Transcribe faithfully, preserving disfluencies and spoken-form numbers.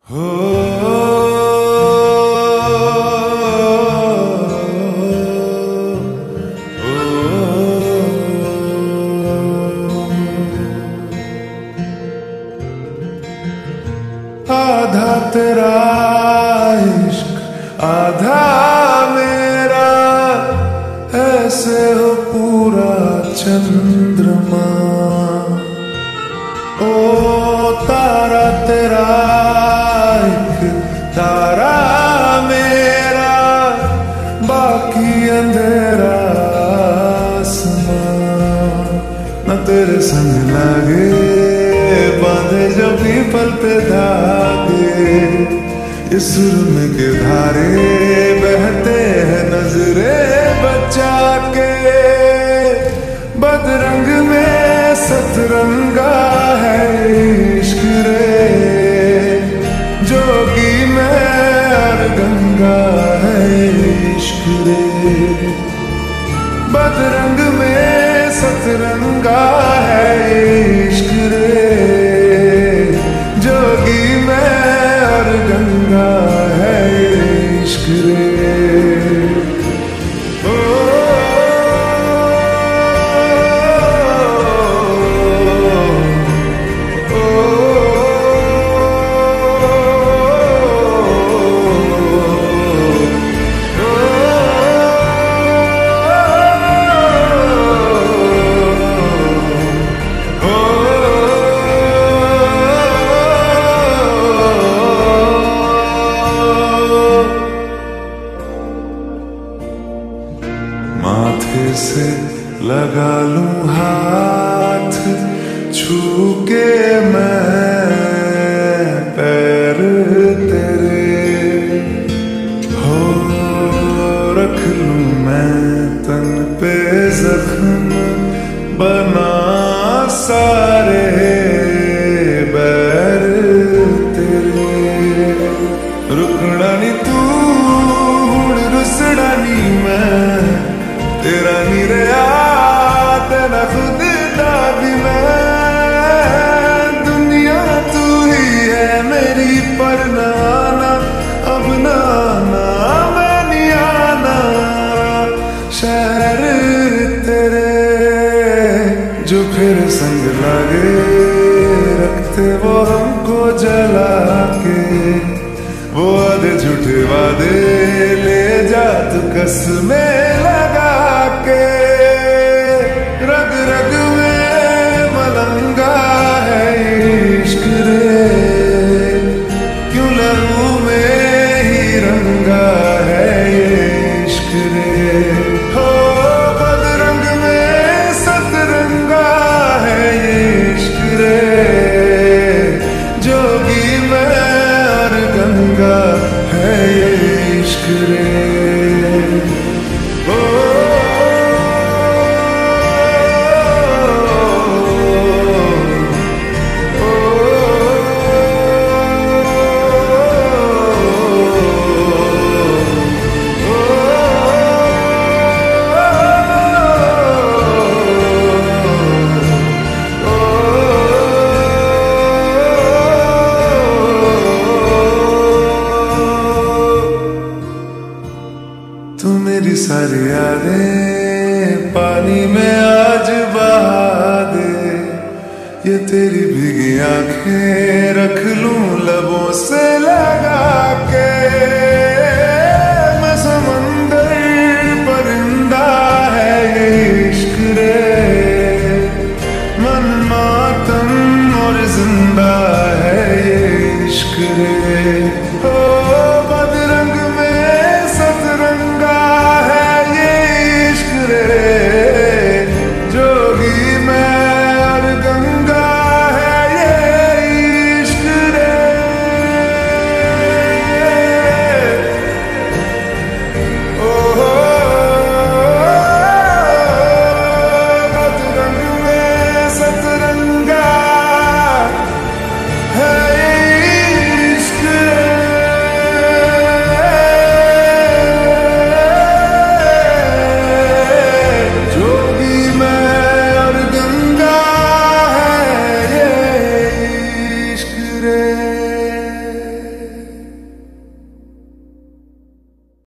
हो आधा तेरा इश्क आधा मेरा, ऐसे हो पूरा चंद्रमा। ओ तारा तेरा एक तारा मेरा, बाकी अंधेरा आसमां। न तेरे संग लागे बांधे जो पीपल पे धागे, इस सुरम के धारे बहते हैं नजरे बचा के। बदरंग में सतरंगा है इश्क रे, जोगी में और गंगा है इश्क रे। बदरंग में सतरंगा है इश्क रे, जोगी में और गंगा है इश्क रे। माथे से लगा लूं हाथ, छू के मैं पैर तेरे। हो रख लूं मैं तन पे जख्म, बना सारे बैर तेरे। रुकना नी तू हुण रुसड़ा नी मैं, तेरा नी रहा तेरा खुद दा भी मैं। दुनिया तू ही है मेरी पर ना आना, अब ना आना मैं नहीं आना। शहर तेरे जो फिर संग लागे, रखते वो हमको जला के। वो आधे झूठे वादे ले जा तू कसमें लगा के। रग रग में मलंगा है इश्क रे, क्यों लहू में ही रंगा है इश्क रे। हो बदरंग में सतरंगा है इश्क रे, जोगी में और गंगा है इश्क रे। तू मेरी सारी यादें पानी में आज बहा दे। ये तेरी भीगी आंखें रख लूं लबों से